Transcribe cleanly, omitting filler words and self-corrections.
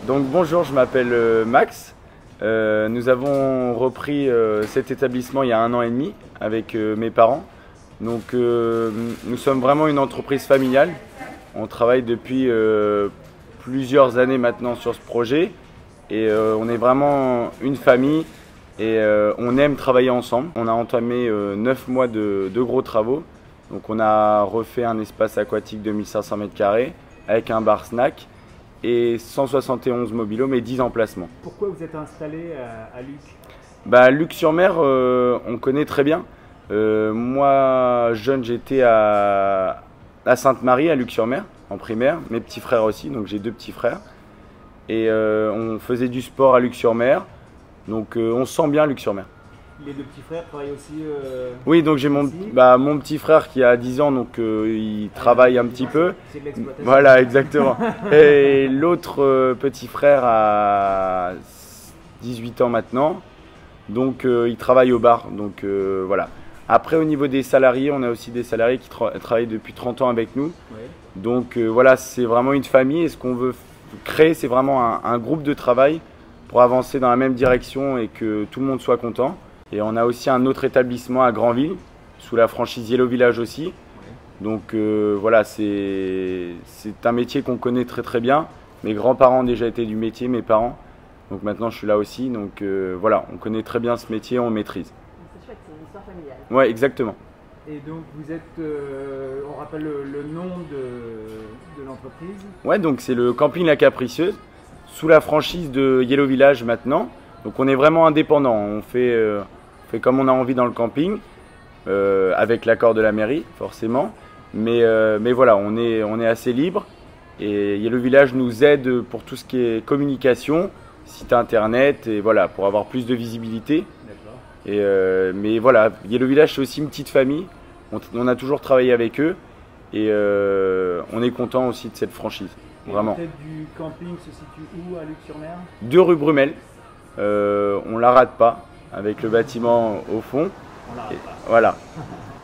Donc bonjour, je m'appelle Max. Nous avons repris cet établissement il y a 1 an et demi avec mes parents. Donc nous sommes vraiment une entreprise familiale. On travaille depuis plusieurs années maintenant sur ce projet et on est vraiment une famille et on aime travailler ensemble. On a entamé 9 mois de gros travaux. Donc on a refait un espace aquatique de 1500 m² avec un bar snack et 171 mobil-homes et 10 emplacements. Pourquoi vous êtes installé à Luc? Luc-sur-Mer, on connaît très bien. Moi, jeune, j'étais à Sainte-Marie, à Luc-sur-Mer, en primaire. Mes petits frères aussi, donc j'ai 2 petits frères. Et on faisait du sport à Luc-sur-Mer. Donc on se sent bien à Luc-sur-Mer. Les 2 petits frères travaillent aussi Oui, donc j'ai mon petit frère qui a 10 ans, donc il travaille un petit peu. C'est de l'exploitation. Voilà, exactement. Et l'autre petit frère a 18 ans maintenant, donc il travaille au bar. Donc voilà. Après, au niveau des salariés, on a aussi des salariés qui travaillent depuis 30 ans avec nous. Ouais. Donc voilà, c'est vraiment une famille et ce qu'on veut créer, c'est vraiment un groupe de travail pour avancer dans la même direction et que tout le monde soit content. Et on a aussi un autre établissement à Granville, sous la franchise Yellow Village aussi. Ouais. Donc voilà, c'est un métier qu'on connaît très très bien. Mes grands-parents ont déjà été du métier, mes parents. Donc maintenant je suis là aussi. Donc voilà, on connaît très bien ce métier, on le maîtrise. C'est chouette, c'est une histoire familiale. Ouais, exactement. Et donc vous êtes, on rappelle le nom de l'entreprise? Ouais, donc c'est le camping La Capricieuse, sous la franchise de Yellow Village maintenant. Donc on est vraiment indépendant, on fait comme on a envie dans le camping, avec l'accord de la mairie forcément. Mais voilà, on est assez libre et Yellow Village nous aide pour tout ce qui est communication, site internet et voilà, pour avoir plus de visibilité. D'accord. Mais voilà, Yellow Village c'est aussi une petite famille, on a toujours travaillé avec eux et on est content aussi de cette franchise, vraiment. La tête du camping se situe où à Luc-sur-Mer? 2 rue Brumel, on la rate pas avec le bâtiment au fond. On la rate pas. Voilà.